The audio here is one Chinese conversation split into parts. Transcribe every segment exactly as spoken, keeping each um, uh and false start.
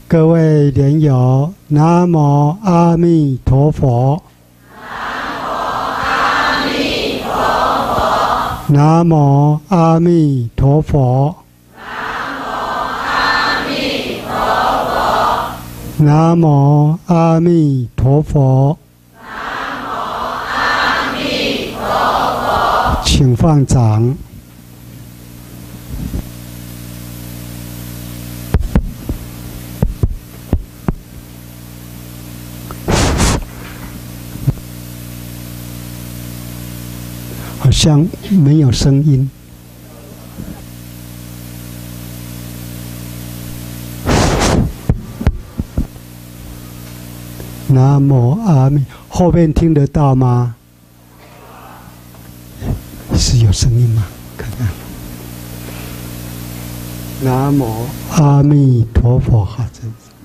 各位莲友，南无阿弥陀佛。南无阿弥陀佛。南无阿弥陀佛。请放掌。好像没有声音。南无阿弥，后面听得到吗？是有声音吗？看看。南无阿弥陀佛，哈，这样子。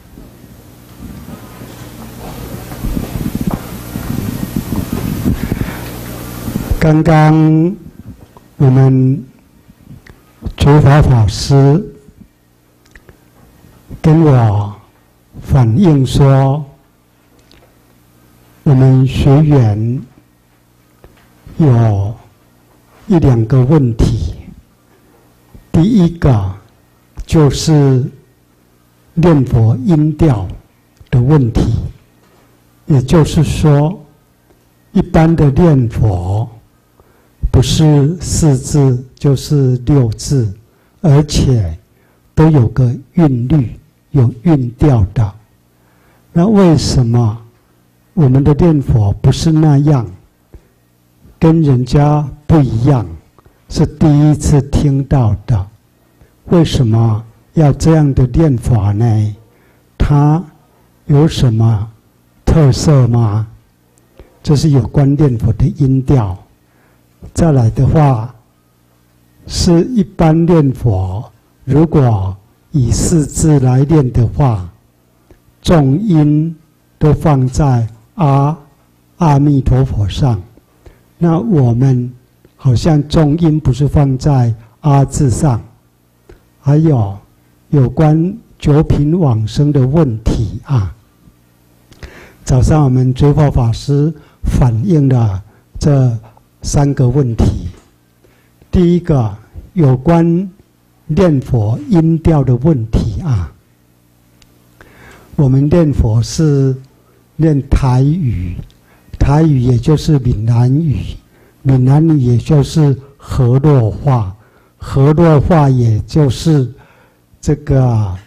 刚刚我们觉法法师跟我反映说，我们学员有一两个问题。第一个就是念佛音调的问题，也就是说，一般的念佛不是四字就是六字，而且都有个韵律，有韵调的。那为什么我们的念佛不是那样，跟人家不一样？是第一次听到的。为什么要这样的念法呢？它有什么特色吗？这是有关念佛的音调。再来的话，是一般念佛，如果以四字来念的话，重音都放在阿阿弥陀佛上。那我们好像重音不是放在阿字上。还有有关九品往生的问题啊，早上我们觉法法师反映了这三个问题。第一个有关念佛音调的问题啊，我们念佛是念台语，台语也就是闽南语，闽南语也就是河洛话，河洛话也就是这个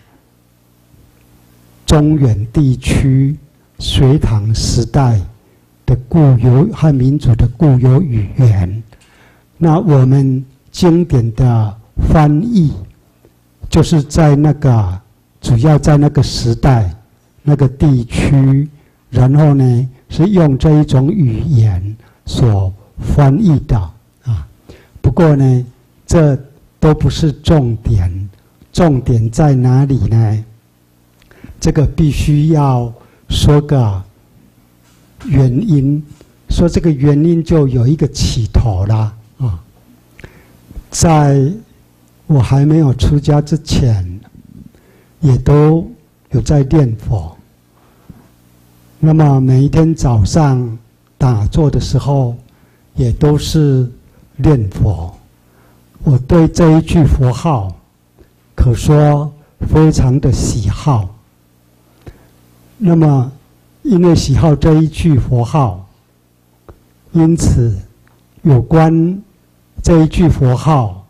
中原地区隋唐时代的固有汉民族的固有语言。那我们经典的翻译，就是在那个主要在那个时代、那个地区，然后呢是用这一种语言所翻译的啊。不过呢，这都不是重点，重点在哪里呢？这个必须要说个原因，说这个原因就有一个起头啦啊。在我还没有出家之前，也都有在念佛。那么每一天早上打坐的时候，也都是念佛。我对这一句佛号可说非常的喜好。那么因为喜好这一句佛号，因此有关这一句佛号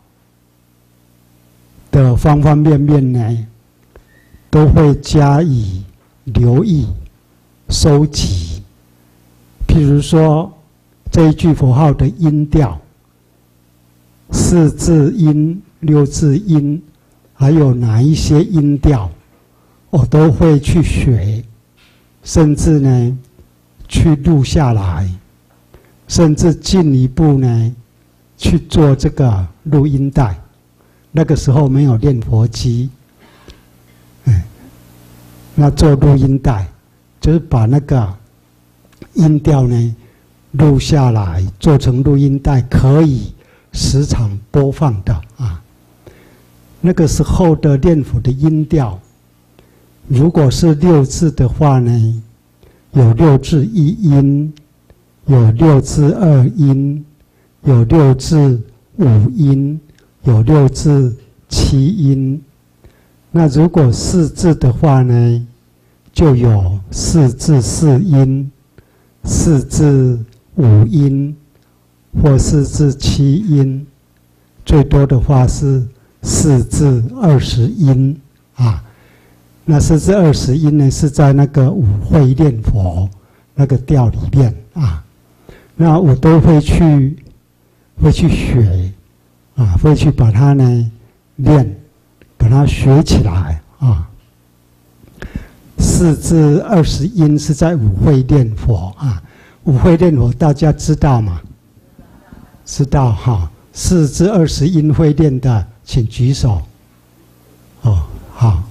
的方方面面呢，都会加以留意收集。譬如说这一句佛号的音调，四字音、六字音，还有哪一些音调，我都会去学，甚至呢去录下来，甚至进一步呢去做这个录音带。那个时候没有念佛机，哎，那做录音带就是把那个音调呢录下来，做成录音带，可以时常播放的啊。那个时候的念佛的音调， 如果是六字的话呢，有六字一音，有六字二音，有六字五音，有六字七音。那如果四字的话呢，就有四字四音、四字五音或四字七音，最多的话是四字二十音啊。那四字二十音呢，是在那个五会念佛那个调里面啊。那我都会去会去学啊，会去把它呢练，把它学起来啊。四字二十音是在五会念佛啊，五会念佛大家知道吗？知道哈。四字二十音会念的，请举手。哦，好。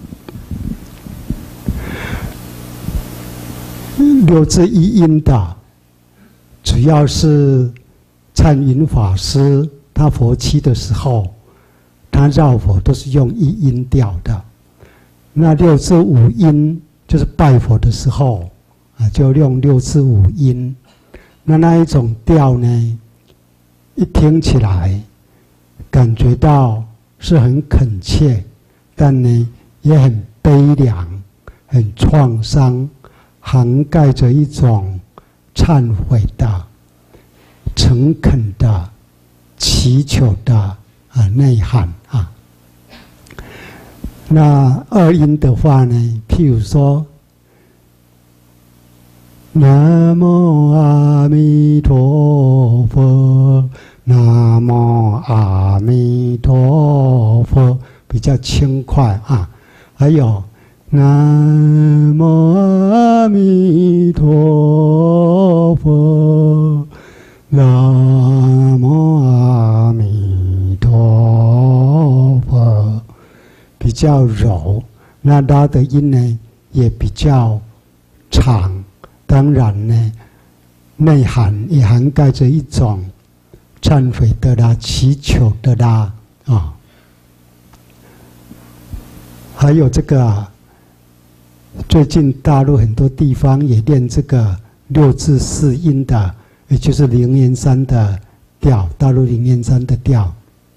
六字一音的，主要是禅云法师他佛七的时候，他绕佛都是用一音调的。那六字五音就是拜佛的时候啊，就用六字五音。那那一种调呢，一听起来感觉到是很恳切，但呢也很悲凉、很创伤，涵盖着一种忏悔的、诚恳的、祈求的啊内涵啊。那二音的话呢，譬如说，南无阿弥陀佛，南无阿弥陀佛，比较轻快啊。还有南无阿弥陀佛，南无阿弥陀佛，比较柔。那拉的音呢也比较长，当然呢内涵也涵盖着一种忏悔的啦、祈求的啦啊。还有这个啊，最近大陆很多地方也练这个六字四音的，也就是灵岩山的调，大陆灵岩山的调。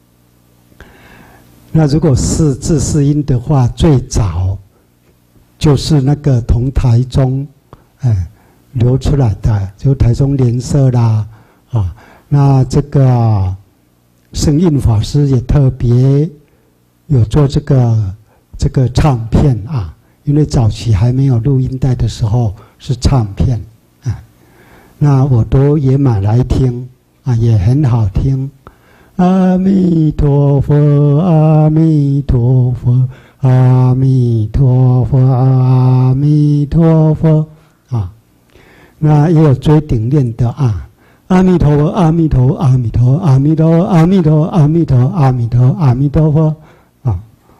那如果四字四音的话，最早就是那个从台中哎流出来的，就台中莲社啦啊。那这个圣印法师也特别有做这个这个唱片啊。因为早期还没有录音带的时候是唱片啊，那我都也买来听啊，也很好听。阿弥陀佛，阿弥陀佛，阿弥陀佛，阿弥陀佛啊。那也有追顶念的啊，阿弥陀佛，阿弥陀佛，阿弥陀佛，阿弥陀佛，阿弥陀佛，阿弥陀佛，阿弥陀佛，阿弥陀佛啊。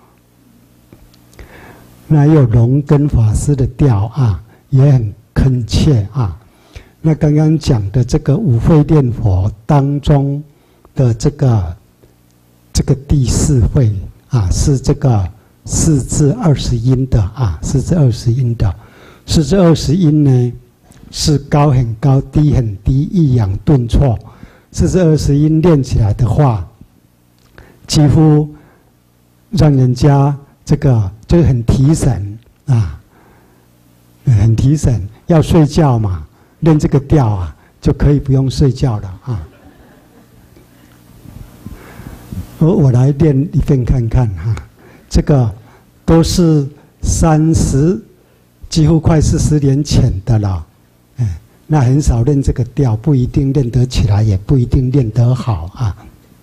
那也有龙根法师的调啊，也很恳切啊。那刚刚讲的这个五会念佛当中的这个这个第四会啊，是这个四字二十音的啊，四字二十音的，四字二十音呢是高很高，低很低，抑扬顿挫。四字二十音练起来的话，几乎让人家这个就是很提神啊，很提神。要睡觉嘛，练这个调啊，就可以不用睡觉了啊。我我来练一遍看看哈，这个都是三十，几乎快四十年前的了，哎，那很少练这个调，不一定练得起来，也不一定练得好啊。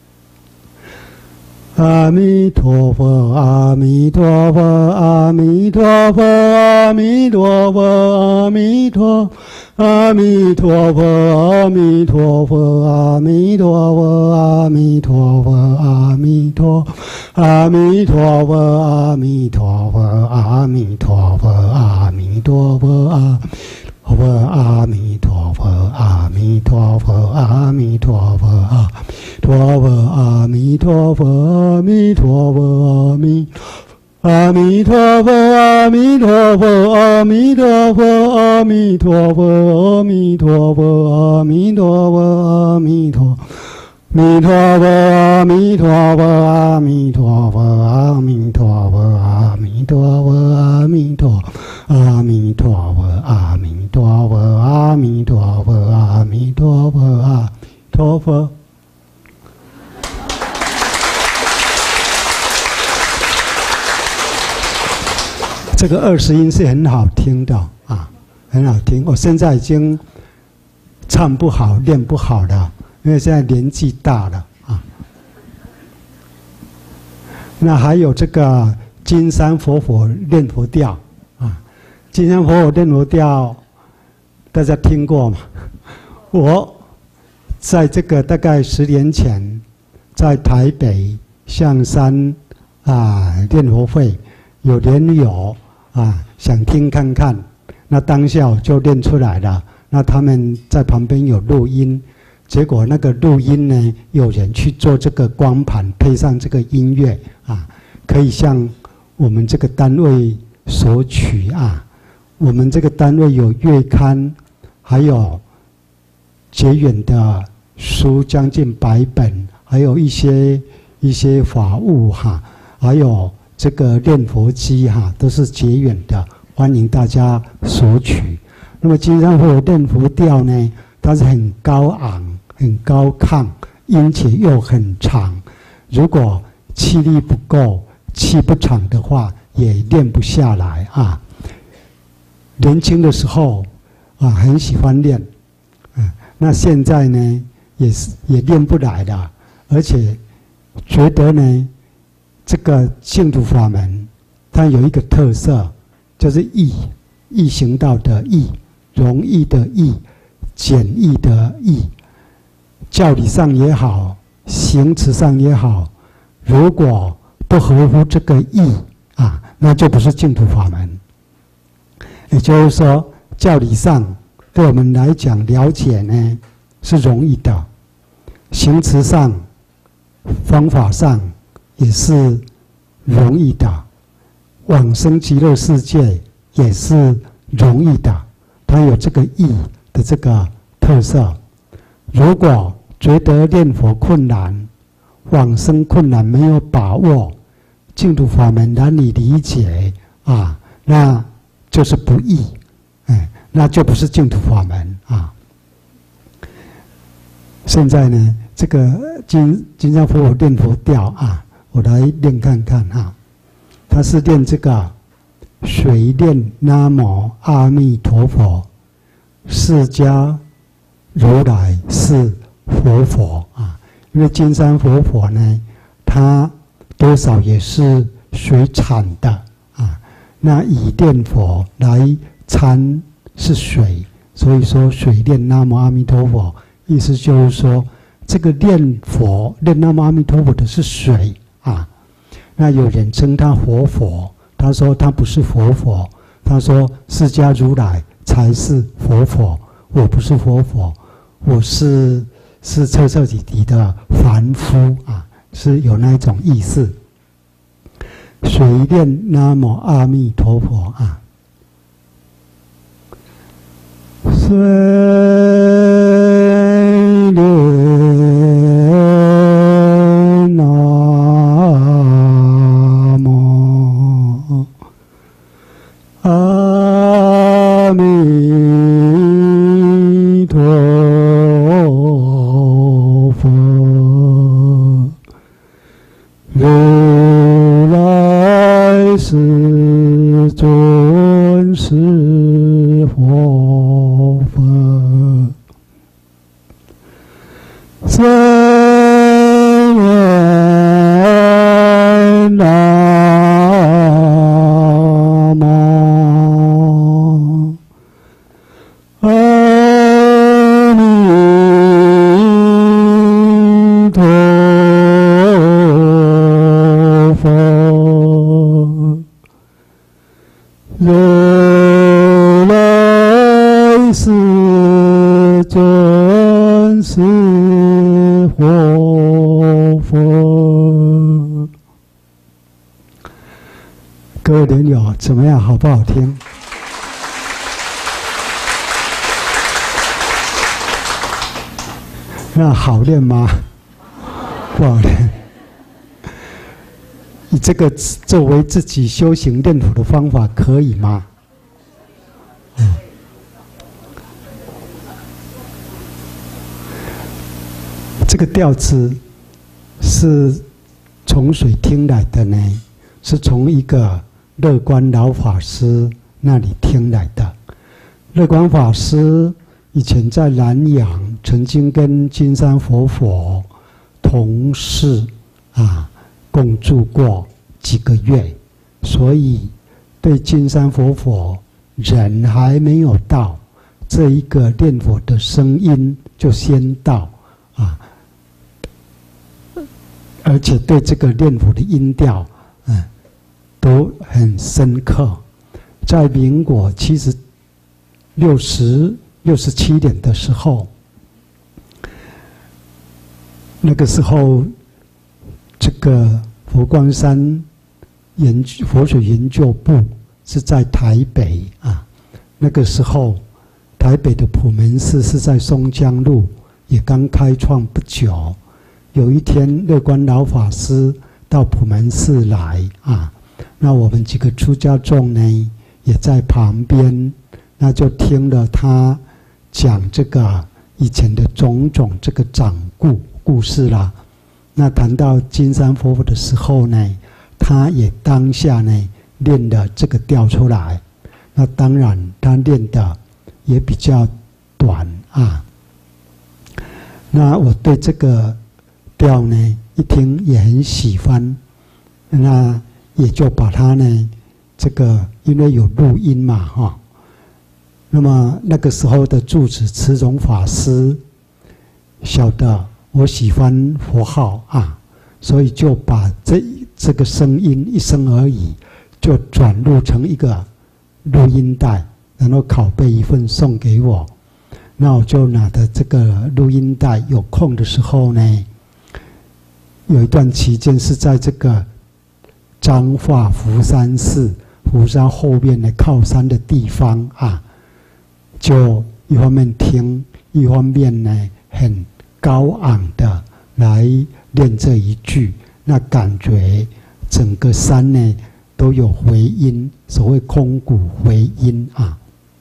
阿弥陀佛，阿弥陀佛，阿弥陀佛，阿弥陀佛，阿弥陀，阿弥陀佛，阿弥陀佛，阿弥陀佛，阿弥陀佛，阿弥陀，阿弥陀佛，阿弥陀佛，阿弥陀佛，阿弥陀佛，阿。佛阿弥陀佛，阿弥陀佛，阿弥陀佛，阿弥陀佛，阿弥陀佛，阿弥陀佛，阿弥阿弥陀佛，阿弥陀佛，阿弥陀佛，阿弥陀佛，阿弥陀佛，阿弥陀佛，阿弥陀佛。弥陀佛，阿弥陀佛，阿弥陀佛，阿弥陀佛，阿弥陀佛，阿弥陀，阿弥陀佛，阿弥陀佛，阿弥陀佛，阿弥陀佛，阿弥陀佛。这个二十音是很好听的啊，很好听。我现在已经唱不好，练不好了。因为现在年纪大了啊，那还有这个金山佛佛念佛调啊，金山佛佛念佛调，大家听过吗？我在这个大概十年前，在台北象山啊念佛会，有莲友啊想听看看，那当下就念出来了。那他们在旁边有录音。结果那个录音呢，有人去做这个光盘，配上这个音乐啊，可以向我们这个单位索取啊。我们这个单位有月刊，还有结缘的书将近百本，还有一些一些法物哈，还有这个念佛机哈，都是结缘的，欢迎大家索取。那么金山佛念佛调呢，它是很高昂。很高亢，音节又很长。如果气力不够、气不长的话，也练不下来啊。年轻的时候啊，很喜欢练，嗯，那现在呢，也是也练不来了，而且觉得呢，这个净土法门它有一个特色，就是易，易行道的易，容易的易，简易的易。教理上也好，行持上也好，如果不合乎这个义啊，那就不是净土法门。也就是说，教理上对我们来讲了解呢是容易的，行持上、方法上也是容易的，往生极乐世界也是容易的，它有这个义的这个特色。如果觉得念佛困难、往生困难，没有把握，净土法门难以理解啊，那就是不易，哎，那就不是净土法门啊。现在呢，这个金金山佛佛念佛调啊，我来念看看啊，他是念这个水念南无阿弥陀佛，释迦如来是活佛啊，因为金山活佛呢，它多少也是水产的啊。那以念佛来参是水，所以说水念南无阿弥陀佛，意思就是说，这个念佛念南无阿弥陀佛的是水啊。那有人称他活佛，他说他不是活佛，他说释迦如来才是活佛，我不是活佛。我是是彻彻底底的凡夫啊，是有那一种意思。水念南无阿弥陀佛啊，水念南无阿弥陀佛。如来世尊是活佛，真言南无阿弥陀佛，如来世尊是活佛。 么样？好不好听？那好练吗？不好练。以这个作为自己修行练佛的方法，可以吗？嗯。这个调子是从谁听来的呢？是从一个乐观老法师那里听来的。乐观法师以前在南洋曾经跟金山活佛同事啊共住过几个月，所以对金山活佛人还没有到，这一个念佛的声音就先到啊，而且对这个念佛的音调，嗯，都很深刻。在民国七十六十六十七年的时候，那个时候，这个佛光山研究佛学研究部是在台北啊。那个时候，台北的普门寺是在松江路，也刚开创不久。有一天，乐观老法师到普门寺来啊，那我们几个出家众呢，也在旁边，那就听了他讲这个以前的种种这个掌故故事啦。那谈到金山佛佛的时候呢，他也当下呢练了这个调出来。那当然，他练的也比较短啊。那我对这个调呢，一听也很喜欢，那也就把它呢，这个因为有录音嘛，哈。那么那个时候的住持慈容法师晓得我喜欢佛号啊，所以就把这这个声音一声而已，就转录成一个录音带，然后拷贝一份送给我。那我就拿着这个录音带，有空的时候呢，有一段期间是在这个彰化福山寺福山后面的靠山的地方啊，就一方面听，一方面呢很高昂的来练这一句，那感觉整个山呢都有回音，所谓空谷回音啊。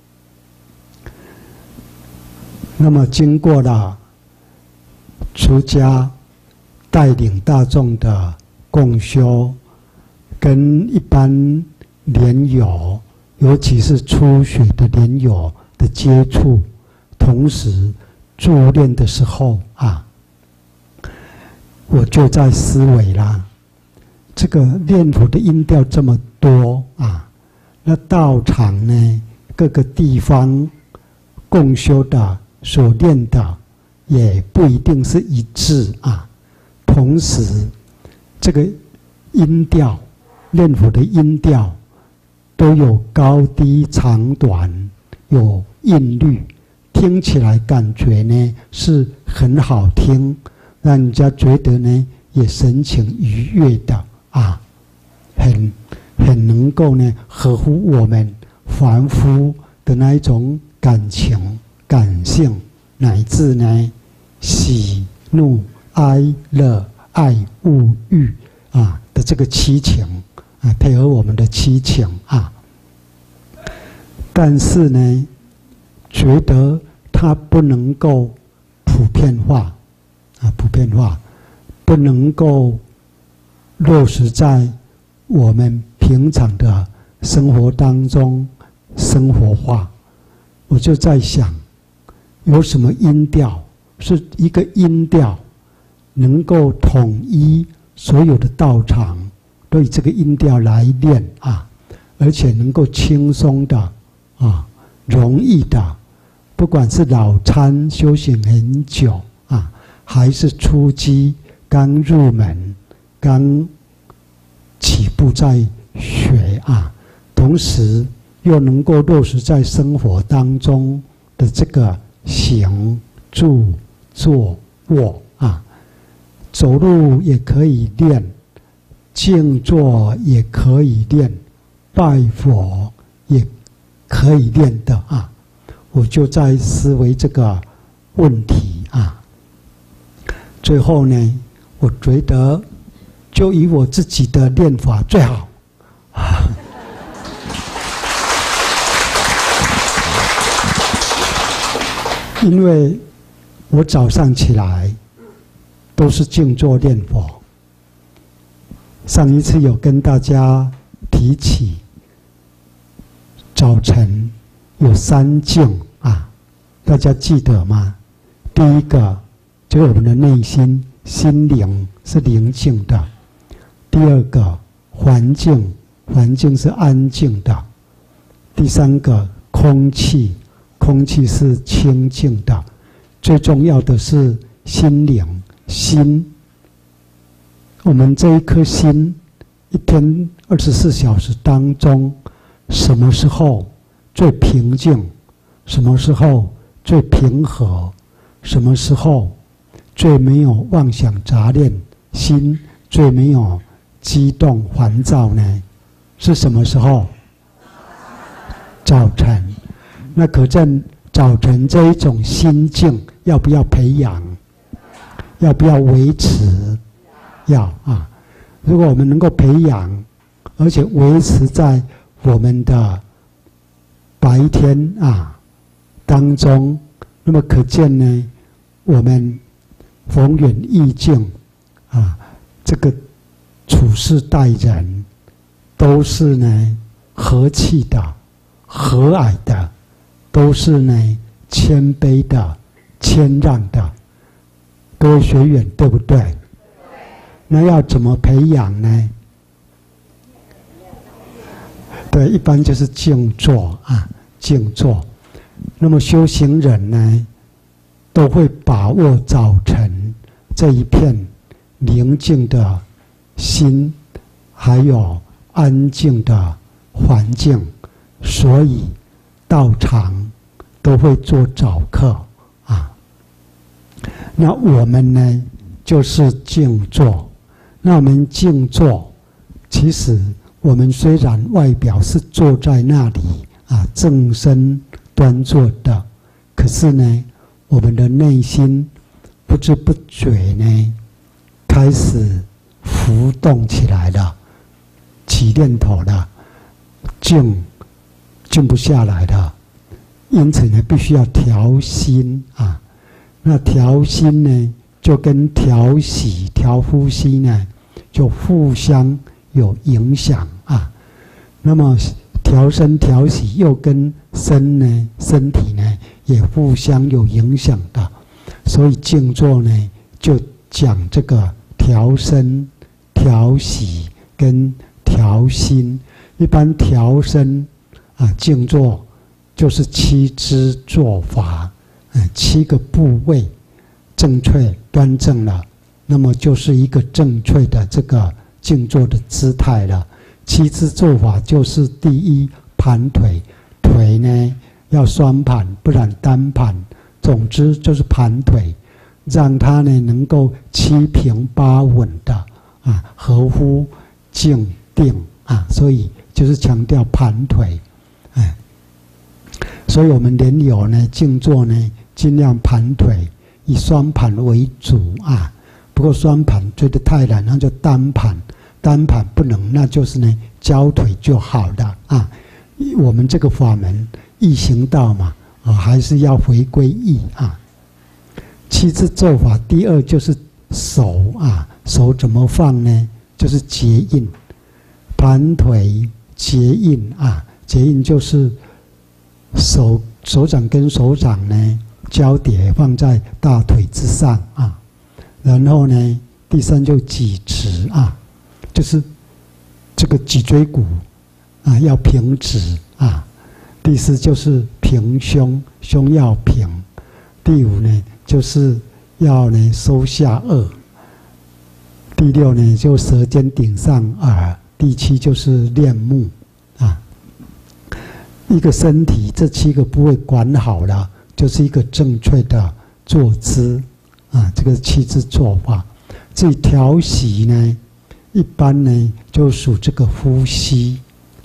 那么经过了出家带领大众的共修，跟一般莲友，尤其是初学的莲友的接触，同时助念的时候啊，我就在思维啦，这个念佛的音调这么多啊，那道场呢，各个地方共修的所念的也不一定是一致啊。同时，这个音调，念佛的音调都有高低长短，有韵律，听起来感觉呢是很好听，让人家觉得呢也神情愉悦的啊，很很能够呢合乎我们凡夫的那一种感情、感性，乃至呢喜怒哀乐爱恶欲啊的这个七情啊，配合我们的七情啊。但是呢，觉得它不能够普遍化啊，普遍化不能够落实在我们平常的生活当中生活化。我就在想，有什么音调是一个音调能够统一所有的道场，都以这个音调来练啊，而且能够轻松的啊，容易的，不管是老参修行很久啊，还是初机刚入门、刚起步在学啊，同时又能够落实在生活当中的这个行、住、坐、卧啊，走路也可以练，静坐也可以练， 拜佛也可以练的啊。我就在思维这个问题啊。最后呢，我觉得就以我自己的练法最好啊。因为我早上起来都是静坐念佛。上一次有跟大家提起，早晨有三静啊，大家记得吗？第一个就是我们的内心心灵是宁静的；第二个环境环境是安静的；第三个空气空气是清净的。最重要的是心灵心。我们这一颗心，一天二十四小时当中，什么时候最平静？什么时候最平和？什么时候最没有妄想杂念？心最没有激动烦躁呢？是什么时候？早晨。那可见早晨这一种心境要不要培养？要不要维持？要啊！如果我们能够培养，而且维持在我们的白天啊当中，那么可见呢，我们逢远意境啊，这个处事待人都是呢和气的、和蔼的，都是呢谦卑的、谦让的。各位学员，对不对？那要怎么培养呢？对，一般就是静坐啊，静坐。那么修行人呢，都会把握早晨这一片宁静的心，还有安静的环境，所以道场都会做早课啊。那我们呢，就是静坐。那我们静坐，其实我们虽然外表是坐在那里啊，正身端坐的，可是呢，我们的内心不知不觉呢，开始浮动起来了，起念头了，静静不下来了，因此呢，必须要调心啊。那调心呢，就跟调息、调呼吸呢，就互相有影响啊。那么调身调息又跟身呢、身体呢也互相有影响的，所以静坐呢就讲这个调身、调息跟调心。一般调身啊，静坐就是七支坐法。嗯，七个部位正确端正了，那么就是一个正确的这个静坐的姿态了。七支坐法就是第一，盘腿，腿呢要双盘，不然单盘。总之就是盘腿，让它呢能够七平八稳的啊，合乎静定啊，所以就是强调盘腿，哎。所以我们莲友呢，静坐呢，尽量盘腿，以双盘为主啊。不过双盘觉得太难，那就单盘。单盘不能，那就是呢，交腿就好了啊。我们这个法门易行道嘛，啊，还是要回归易啊。七支坐法，第二就是手啊，手怎么放呢？就是结印，盘腿结印啊，结印就是手手掌跟手掌呢交叠放在大腿之上啊，然后呢，第三就脊直啊，就是这个脊椎骨啊要平直啊。第四就是平胸，胸要平。第五呢就是要呢收下颚。第六呢就舌尖顶上耳。第七就是练目啊。一个身体这七个部位管好了，就是一个正确的坐姿啊。这个七支坐法，至于调息呢，一般呢就属这个呼吸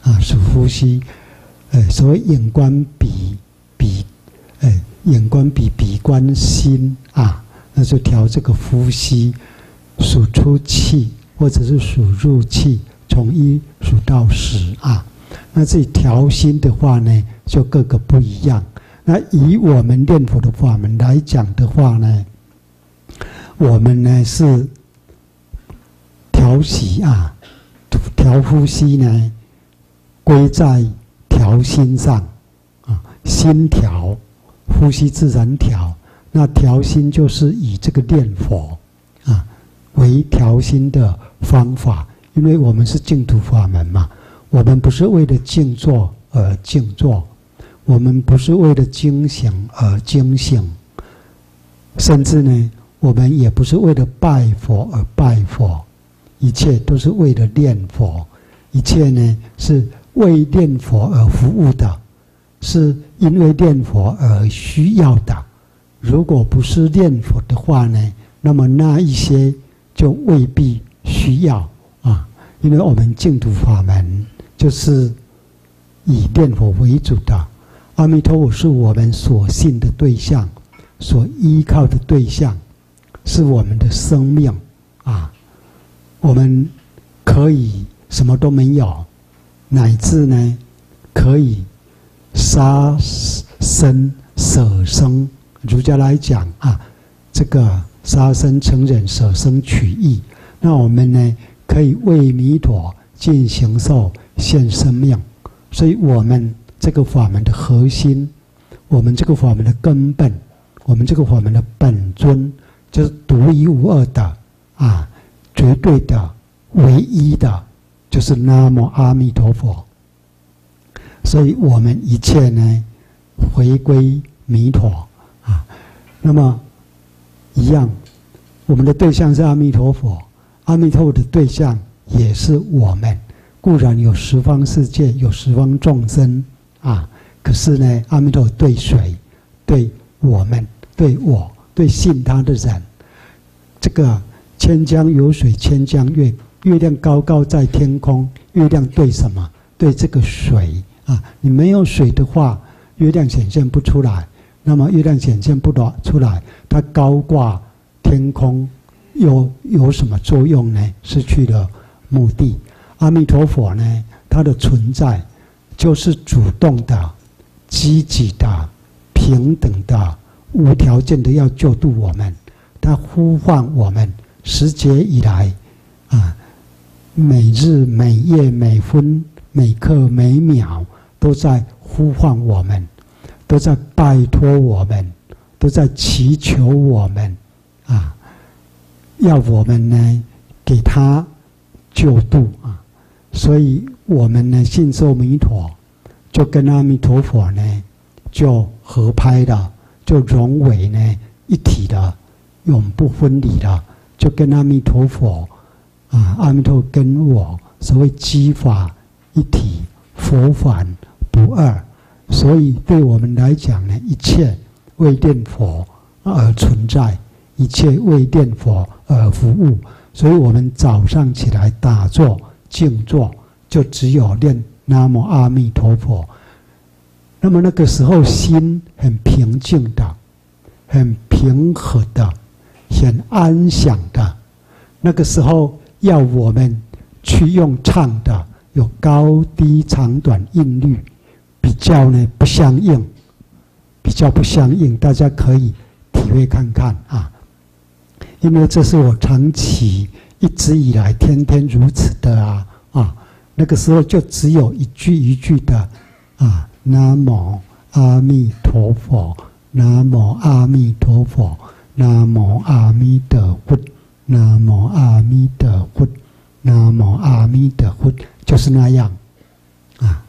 啊，是呼吸。呃，所谓眼观鼻，鼻，呃，眼观鼻，鼻观心啊，那就调这个呼吸，数出气或者是数入气，从一数到十啊。那这里调心的话呢，就各个不一样。那以我们念佛的法门来讲的话呢，我们呢是调息啊，调呼吸呢，归在调心上啊，心调，呼吸自然调。那调心就是以这个念佛啊为调心的方法，因为我们是净土法门嘛，我们不是为了静坐而静坐，我们不是为了惊醒而惊醒，甚至呢，我们也不是为了拜佛而拜佛，一切都是为了念佛，一切呢是为念佛而服务的，是因为念佛而需要的。如果不是念佛的话呢，那么那一些就未必需要啊，因为我们净土法门就是以念佛为主的，阿弥陀佛是我们所信的对象，所依靠的对象，是我们的生命啊。我们可以什么都没有，乃至呢可以杀生舍生。儒家来讲啊，这个杀生成忍，舍生取义。那我们呢可以为弥陀尽形寿，献生命。所以我们这个法门的核心，我们这个法门的根本，我们这个法门的本尊，就是独一无二的啊，绝对的、唯一的，就是南无阿弥陀佛。所以我们一切呢，回归弥陀啊。那么一样，我们的对象是阿弥陀佛，阿弥陀佛的对象也是我们。固然有十方世界，有十方众生啊，可是呢，阿弥陀佛对谁？对我们，对我，对信他的人。这个千江有水千江月，月亮高高在天空，月亮对什么？对这个水啊。你没有水的话，月亮显现不出来。那么月亮显现不出来，它高挂天空，又有什么作用呢？失去了目的。阿弥陀佛呢，它的存在就是主动的、积极的、平等的、无条件的要救度我们。它呼唤我们，十劫以来，啊，每日每夜每分每刻每秒都在呼唤我们，都在拜托我们，都在祈求我们，啊，要我们呢给他救度啊。所以我们呢信受弥陀，就跟阿弥陀佛呢就合拍了，就融为呢一体的，永不分离的，就跟阿弥陀佛啊，阿弥陀佛跟我所谓机法一体，佛法不二。所以对我们来讲呢，一切为念佛而存在，一切为念佛而服务。所以我们早上起来打坐静坐，就只有念南无阿弥陀佛。那么那个时候心很平静的，很平和的，很安详的。那个时候要我们去用唱的，有高低长短音律，比较呢不相应，比较不相应，大家可以体会看看啊。因为这是我长期一直以来天天如此的啊啊，那个时候就只有一句一句的啊，南无阿弥陀佛，南无阿弥陀佛，南无阿弥陀佛，南无阿弥陀佛，南无阿弥陀佛，就是那样啊。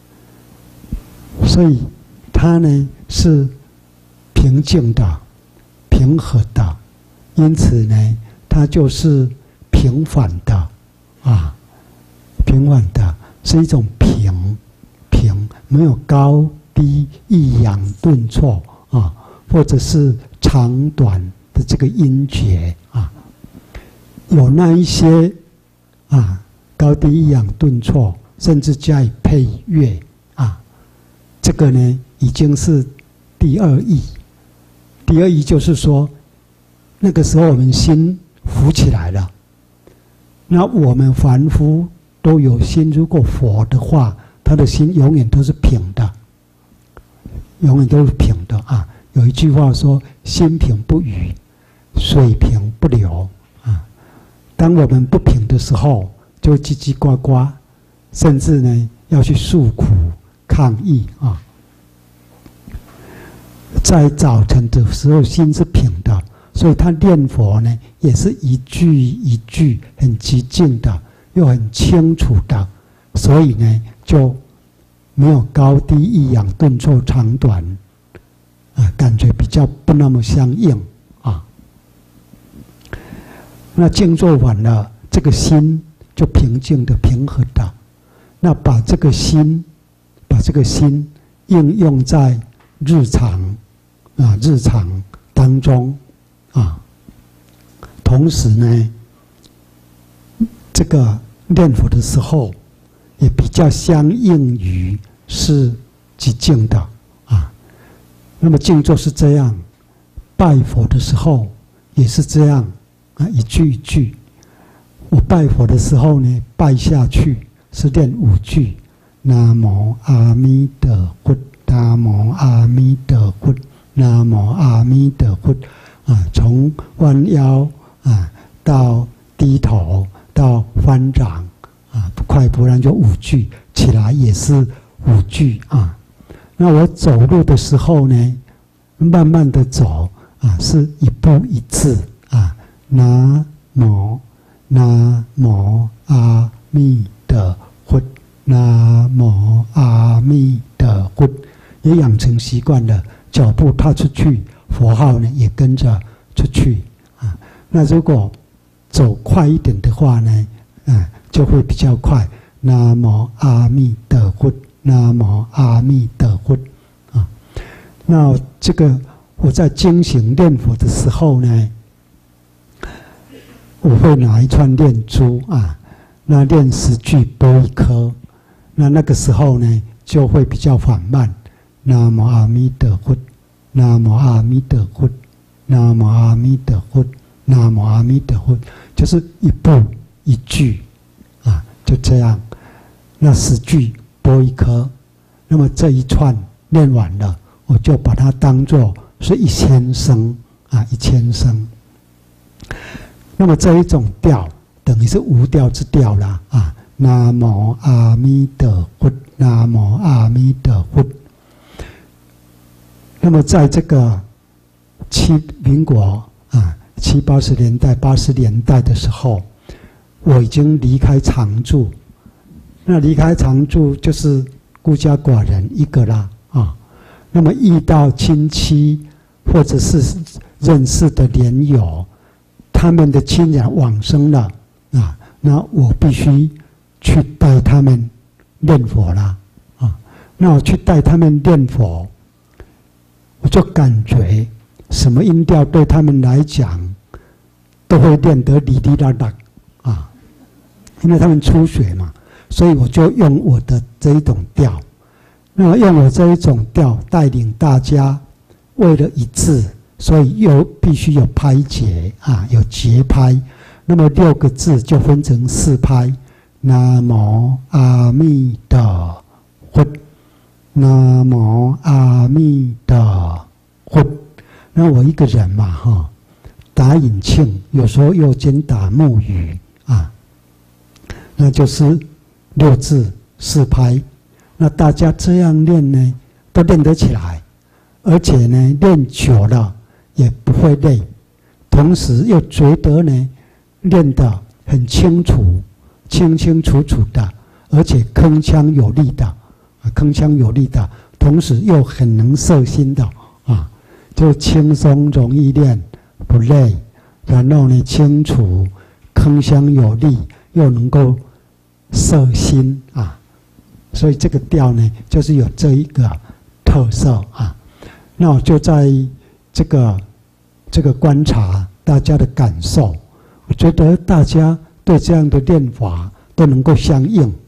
所以它呢是平静的、平和的，因此呢，它就是平缓的啊，平缓的是一种平平，没有高低、抑扬顿挫啊，或者是长短的这个音节啊，有那一些啊高低、抑扬顿挫， 甚至加以配乐啊，这个呢已经是第二义。第二义就是说，那个时候我们心浮起来了，那我们凡夫都有心，如果佛的话，他的心永远都是平的，永远都是平的啊。有一句话说：“心平不语，水平不流。”啊，当我们不平的时候，就叽叽呱呱，甚至呢要去诉苦抗议啊。在早晨的时候，心是平的，所以他念佛呢，也是一句一句很极静的，又很清楚的，所以呢就没有高低抑扬顿挫长短，啊，感觉比较不那么相应啊。那静坐完了，这个心就平静的、平和的。那把这个心，把这个心应用在日常啊，日常当中啊，同时呢，这个念佛的时候也比较相应于是寂静的啊。那么静坐是这样，拜佛的时候也是这样啊，一句一句。我拜佛的时候呢，拜下去是念五句：南无阿弥陀佛，南无阿弥陀佛，南无阿弥陀佛。啊，从弯腰啊到低头到翻掌啊，不快不慢就五句，起来也是五句啊。那我走路的时候呢，慢慢的走啊，是一步一字啊，南无南无阿弥陀佛，南无阿弥陀佛，也养成习惯了，脚步踏出去，佛号呢也跟着出去啊。那如果走快一点的话呢，啊，就会比较快。南无阿弥陀佛，南无阿弥陀佛啊。那这个我在精行念佛的时候呢，我会拿一串念珠啊，那念十句拨一颗，那那个时候呢就会比较缓慢。南无阿弥陀佛，南无阿弥陀佛，南无阿弥陀佛，南无阿弥陀佛，就是一步一句啊，就这样。那十句拨一颗，那么这一串念完了，我就把它当作是一千声啊，一千声。那么这一种调等于是无调之调啦啊！南无阿弥陀佛，南无阿弥陀佛。那么在这个七民国啊七八十年代、八十年代的时候，我已经离开常住。那离开常住就是孤家寡人一个啦啊。那么遇到亲戚或者是认识的莲友，他们的亲人往生了啊，那我必须去带他们念佛啦啊。那我去带他们念佛，我就感觉什么音调对他们来讲都会念得哩哩啦啦啊，因为他们初学嘛，所以我就用我的这一种调，那么用我这一种调带领大家，为了一致。所以又必须有拍节啊，有节拍。那么六个字就分成四拍：南无阿弥陀佛，南无阿弥陀佛。那我一个人嘛，哈，打引磬，有时候又兼打木鱼啊，那就是六字四拍。那大家这样练呢，都练得起来，而且呢，练久了也不会累，同时又觉得呢，练得很清楚，清清楚楚的，而且铿锵有力的，啊，铿锵有力的，同时又很能摄心的，啊，就轻松容易练，不累，然后呢，清楚、铿锵有力，又能够摄心啊，所以这个调呢，就是有这一个特色啊。那我就在这个。这个观察大家的感受，我觉得大家对这样的练法都能够相应，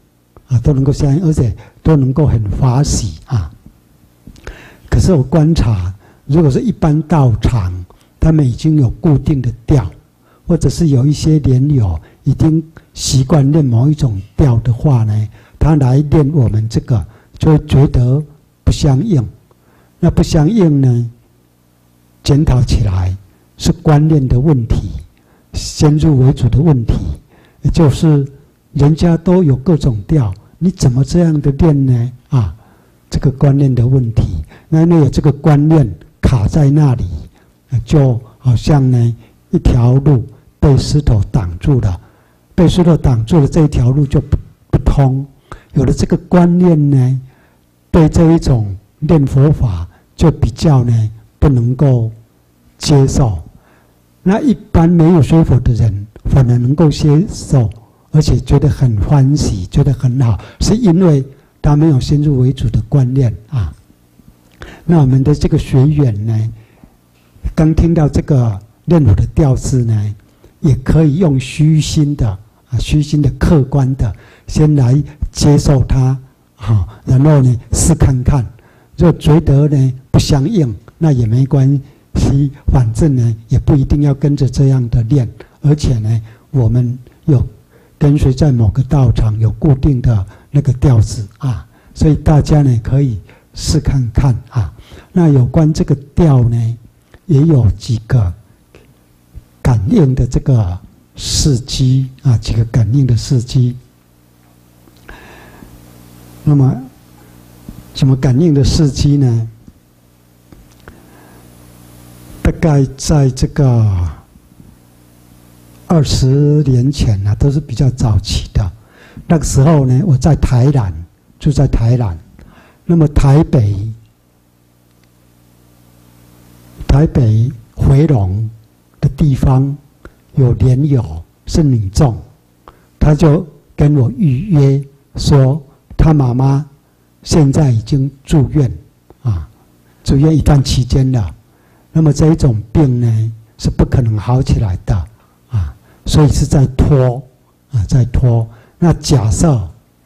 啊，都能够相应，而且都能够很欢喜啊。可是我观察，如果是一般道场，他们已经有固定的调，或者是有一些莲友已经习惯练某一种调的话呢，他来练我们这个，就会觉得不相应。那不相应呢，检讨起来是观念的问题，先入为主的问题，也就是人家都有各种调，你怎么这样的练呢？啊，这个观念的问题，那那有这个观念卡在那里，就好像呢一条路被石头挡住了，被石头挡住了，这一条路就不不通。有了这个观念呢，对这一种练佛法就比较呢不能够接受。那一般没有学佛的人反而能够接受，而且觉得很欢喜，觉得很好，是因为他没有先入为主的观念啊。那我们的这个学员呢，刚听到这个练佛的调式呢，也可以用虚心的啊，虚心的客观的先来接受它，好，然后呢试看看，若觉得呢不相应，那也没关系，反正呢也不一定要跟着这样的练，而且呢我们有跟随在某个道场有固定的那个调子啊，所以大家呢可以试看看啊。那有关这个调呢，也有几个感应的这个事迹啊，几个感应的事迹。那么什么感应的事迹呢？大概在这个二十年前呢、啊，都是比较早期的。那个时候呢，我在台南，住在台南。那么台北，台北回龙的地方有莲友是女众，她就跟我预约说，她妈妈现在已经住院啊，住院一段期间了。那么这一种病呢，是不可能好起来的啊，所以是在拖啊，在拖。那假设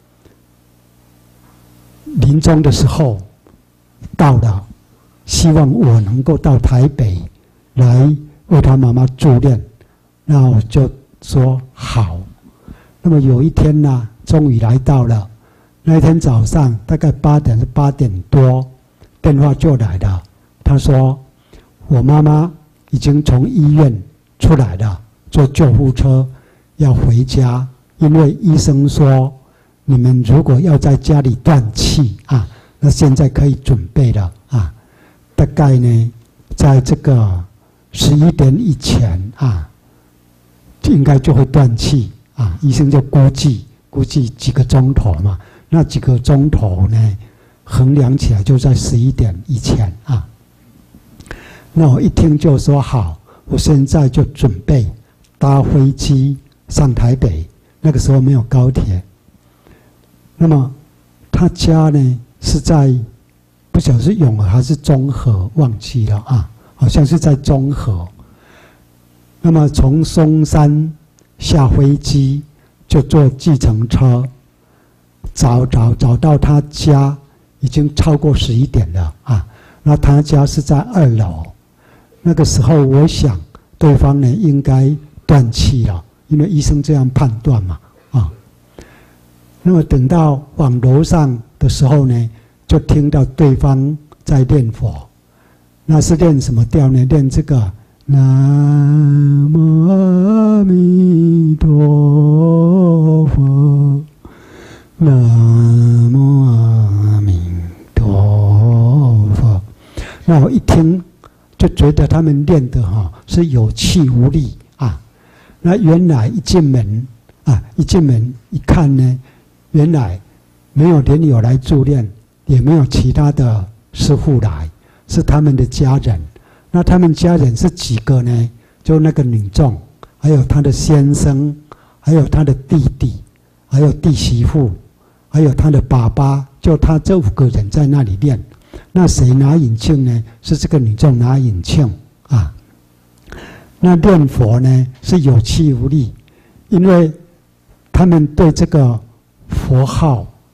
临终的时候到了，希望我能够到台北来为他妈妈助念，那我就说好。那么有一天呢，终于来到了。那一天早上大概八点是八点多，电话就来了。他说，我妈妈已经从医院出来了，坐救护车要回家，因为医生说，你们如果要在家里断气啊，那现在可以准备了啊。大概呢，在这个十一点以前啊，应该就会断气啊。医生就估计估计几个钟头嘛，那几个钟头呢，衡量起来就在十一点以前啊。那我一听就说好，我现在就准备搭飞机上台北。那个时候没有高铁。那么他家呢是在不晓得是永和还是中和，忘记了啊，好像是在中和。那么从松山下飞机就坐计程车，找找找到他家，已经超过十一点了啊。那他家是在二楼。那个时候我想对方呢应该断气了，因为医生这样判断嘛啊。那么等到往楼上的时候呢，就听到对方在念佛，那是念什么调呢？念这个南无阿弥陀佛，南无阿弥陀佛。那我一听就觉得他们念的哈是有气无力啊。那原来一进门啊，一进门一看呢，原来没有莲友来助念，也没有其他的师父来，是他们的家人。那他们家人是几个呢？就那个女众，还有他的先生，还有他的弟弟，还有弟媳妇，还有他的爸爸，就他这五个人在那里念。那谁拿引磬呢？是这个女众拿引磬啊。那念佛呢是有气无力，因为他们对这个佛号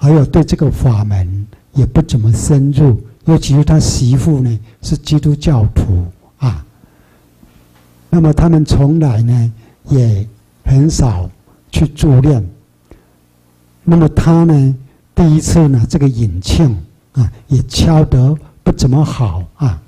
还有对这个法门也不怎么深入，尤其是他媳妇呢是基督教徒啊。那么他们从来呢也很少去助念。那么他呢第一次呢这个引磬啊也敲得不怎么好啊。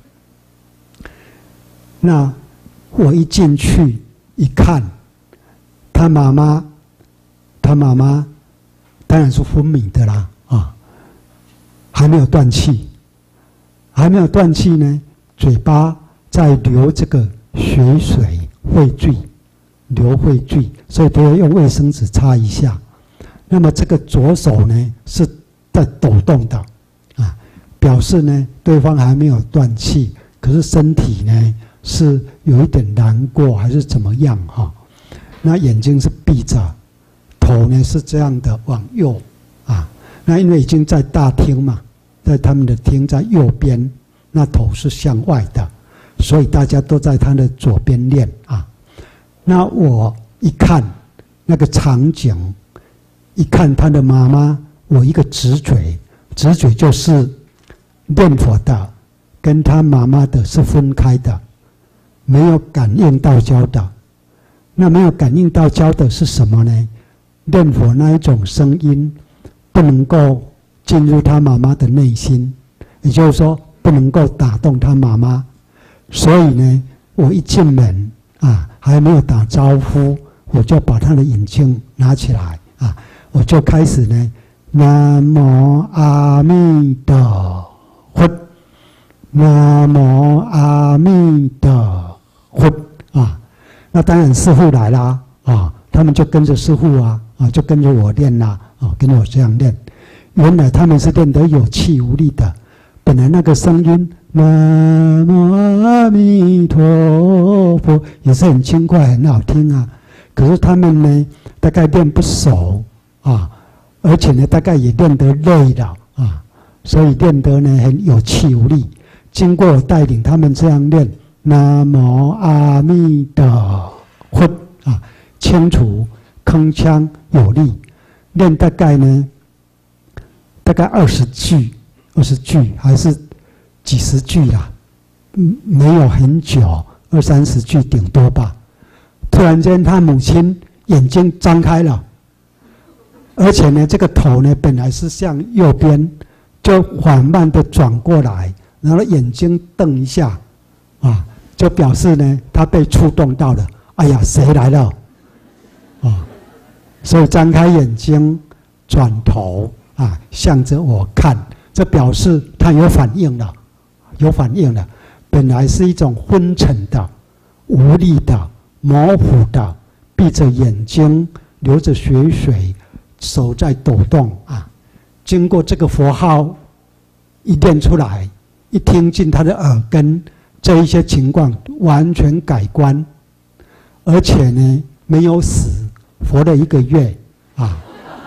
那我一进去一看，他妈妈，他妈妈当然是昏迷的啦啊，还没有断气，还没有断气呢，嘴巴在流这个血水秽醉，流秽醉，所以都要用卫生纸擦一下。那么这个左手呢是在抖动的啊，表示呢对方还没有断气，可是身体呢是有一点难过还是怎么样哈、啊？那眼睛是闭着，头呢是这样的往右啊。那因为已经在大厅嘛，在他们的厅在右边，那头是向外的，所以大家都在他的左边练啊。那我一看那个场景，一看他的妈妈，我一个直觉，直觉就是念佛的跟他妈妈的是分开的。没有感应道交的，那没有感应道交的是什么呢？念佛那一种声音不能够进入他妈妈的内心，也就是说不能够打动他妈妈。所以呢，我一进门啊，还没有打招呼，我就把他的引磬拿起来啊，我就开始呢，南无阿弥陀佛，南无阿弥陀佛啊，那当然师父来啦啊，他们就跟着师父啊啊，就跟着我练啦啊，跟着我这样练。原来他们是练得有气无力的，本来那个声音南无阿弥陀佛也是很轻快很好听啊，可是他们呢大概练不熟啊，而且呢大概也练得累了啊，所以练得呢很有气无力。经过我带领他们这样练。南无阿弥陀佛啊，清楚铿锵有力，练大概呢，大概二十句，二十句还是几十句啦，嗯，没有很久，二三十句顶多吧。突然间，他母亲眼睛张开了，而且呢，这个头呢本来是向右边，就缓慢的转过来，然后眼睛瞪一下，啊。就表示呢，他被触动到了。哎呀，谁来了？啊，所以张开眼睛，转头啊，向着我看，这表示他有反应了，有反应了。本来是一种昏沉的、无力的、模糊的，闭着眼睛，流着血水，手在抖动啊。经过这个佛号一念出来，一听进他的耳根。这一些情况完全改观，而且呢没有死，活了一个月啊！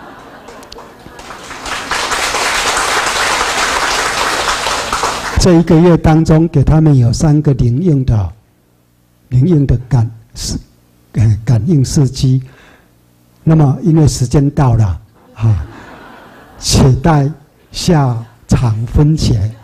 这一个月当中，给他们有三个灵应的、灵应的感是呃感应事迹。那么因为时间到了啊，且待下场分解。